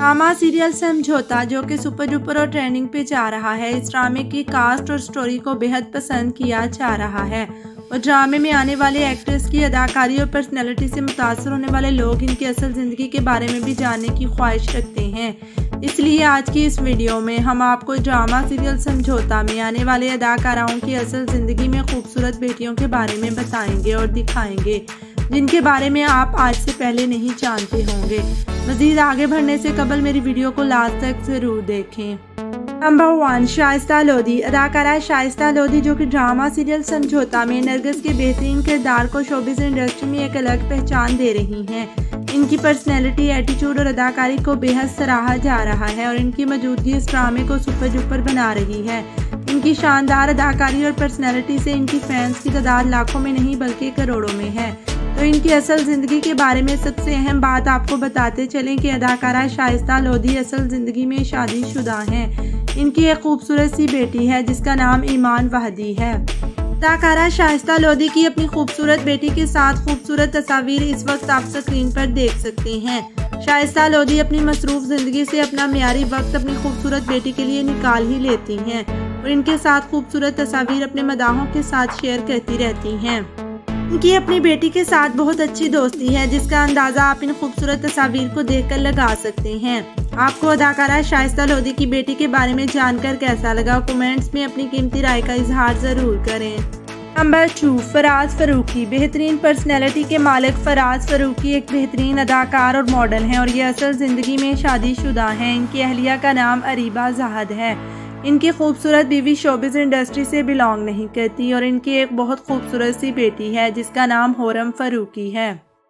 Drama serial समझौता जो कि सुपर डुपर और ट्रेंडिंग पे जा रहा है। इस ड्रामे की कास्ट और स्टोरी को बेहद पसंद किया जा रहा है और ड्रामे में आने वाले एक्ट्रेस की अदाकारी और पर्सनैलिटी से मुतासर होने वाले लोग इनकी असल ज़िंदगी के बारे में भी जानने की ख्वाहिश रखते हैं। इसलिए आज की इस वीडियो में हम आपको ड्रामा सीरियल समझौता में आने वाले अदाकाराओं की असल ज़िंदगी में खूबसूरत बेटियों के बारे में बताएंगे और दिखाएंगे, जिनके बारे में आप आज से पहले नहीं जानते होंगे। मज़ीद आगे बढ़ने से कबल मेरी वीडियो को लास्ट तक ज़रूर देखें। नंबर 1, शाइस्ता लोधी। अदाकारा शाइस्ता लोधी जो कि ड्रामा सीरियल समझौता में नरगिस के बेहतरीन किरदार को शोबिज़ इंडस्ट्री में एक अलग पहचान दे रही हैं। इनकी पर्सनैलिटी, एटीट्यूड और अदाकारी को बेहद सराहा जा रहा है और इनकी मौजूदगी इस ड्रामे को सुपर डुपर बना रही है। इनकी शानदार अदाकारी और पर्सनैलिटी से इनकी फैंस की तादाद लाखों में नहीं बल्कि करोड़ों में है। तो इनकी असल ज़िंदगी के बारे में सबसे अहम बात आपको बताते चलें कि अदाकारा शाइस्ता लोधी असल ज़िंदगी में शादीशुदा हैं। इनकी एक खूबसूरत सी बेटी है जिसका नाम ईमान वहदी है। अदाकारा शाइस्ता लोधी की अपनी खूबसूरत बेटी के साथ खूबसूरत तस्वीर इस वक्त आप स्क्रीन पर देख सकते हैं। शाइस्ता लोधी अपनी मसरूफ ज़िंदगी से अपना मियारी वक्त अपनी खूबसूरत बेटी के लिए निकाल ही लेती हैं और इनके साथ खूबसूरत तस्वीर अपने मदाहों के साथ शेयर करती रहती हैं। इनकी अपनी बेटी के साथ बहुत अच्छी दोस्ती है जिसका अंदाज़ा आप इन खूबसूरत तस्वीर को देखकर लगा सकते हैं। आपको अदाकारा शाइस्ता लोधी की बेटी के बारे में जानकर कैसा लगा, कमेंट्स में अपनी कीमती राय का इजहार ज़रूर करें। नंबर 2, फराज फ़ारूकी। बेहतरीन पर्सनैलिटी के मालिक फराज फ़ारूकी एक बेहतरीन अदाकार और मॉडल हैं और ये असल ज़िंदगी में शादीशुदा हैं। इनकी अहलिया का नाम अरीबा ज़ाहद है। इनकी खूबसूरत बीवी शोबिज़ इंडस्ट्री से बिलोंग नहीं करती और इनकी एक बहुत खूबसूरत सी बेटी है जिसका नाम होरम फ़ारूकी है।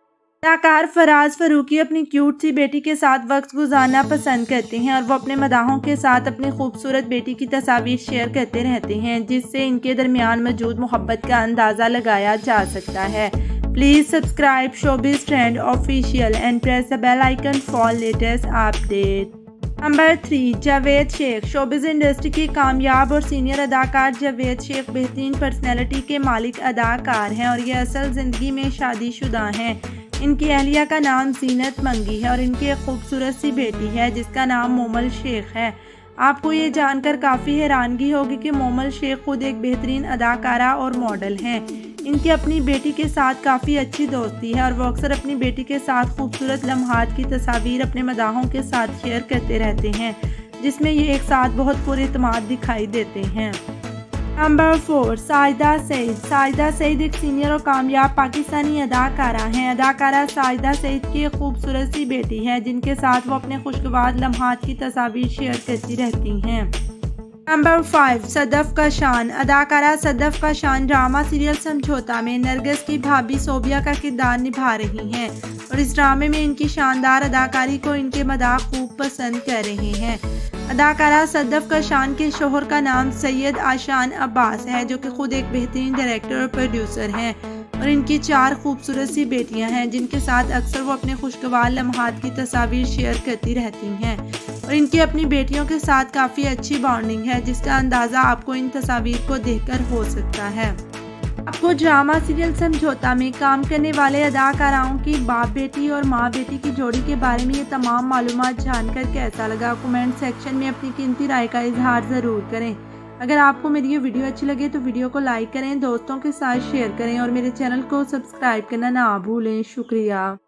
अदाकार फराज फ़ारूकी अपनी क्यूट सी बेटी के साथ वक्त गुजारना पसंद करते हैं और वो अपने मदाहों के साथ अपनी खूबसूरत बेटी की तस्वीर शेयर करते रहते हैं, जिससे इनके दरमियान मौजूद मोहब्बत का अंदाज़ा लगाया जा सकता है। Please subscribe showbiz trend official and press the bell icon for latest update. Number 3, Javed Sheikh. Showbiz industry की कामयाब और सीनियर अदाकार जावेद शेख बेहतरीन पर्सनैलिटी के मालिक अदाकार हैं और ये असल ज़िंदगी में शादीशुदा हैं। इनकी अहलिया का नाम जीनत मंगी है और इनकी एक खूबसूरत सी बेटी है जिसका नाम मोमल शेख है। आपको ये जानकर काफ़ी हैरानगी होगी कि मोमल शेख खुद एक बेहतरीन अदाकारा और मॉडल हैं। इनकी अपनी बेटी के साथ काफ़ी अच्छी दोस्ती है और वो अक्सर अपनी बेटी के साथ खूबसूरत लम्हात की तस्वीर अपने मदाहों के साथ शेयर करते रहते हैं, जिसमें ये एक साथ बहुत पुरएतमाद दिखाई देते हैं। नंबर 4, साजिदा सईद। साजिदा सईद एक सीनियर और कामयाब पाकिस्तानी अदाकारा हैं। अदाकारा साजिदा सईद की एक खूबसूरत सी बेटी है जिनके साथ वो अपने खुशगवार लम्हात की तस्वीर शेयर करती रहती हैं। नंबर 5, सदफ का शान। अदाकारा सदफ का शान ड्रामा सीरियल समझौता में नरगिस की भाभी सोबिया का किरदार निभा रही हैं और इस ड्रामे में इनकी शानदार अदाकारी को इनके मदाह खूब पसंद कर रहे हैं। अदाकारा सदफ का शान के शोहर का नाम सैयद आशान अब्बास है जो कि खुद एक बेहतरीन डायरेक्टर और प्रोड्यूसर हैं और इनकी 4 खूबसूरत सी बेटियां हैं जिनके साथ अक्सर वो अपने खुशगवार लम्हात की तस्वीर शेयर करती रहती हैं और इनकी अपनी बेटियों के साथ काफ़ी अच्छी बॉन्डिंग है जिसका अंदाज़ा आपको इन तस्वीर को देखकर हो सकता है। आपको ड्रामा सीरियल समझौता में काम करने वाले अदाकाराओं की बाप बेटी और माँ बेटी की जोड़ी के बारे में ये तमाम मालूमात जानकर कैसा लगा, कमेंट सेक्शन में अपनी कीमती राय का इजहार ज़रूर करें। अगर आपको मेरी ये वीडियो अच्छी लगे तो वीडियो को लाइक करें, दोस्तों के साथ शेयर करें और मेरे चैनल को सब्सक्राइब करना ना भूलें। शुक्रिया।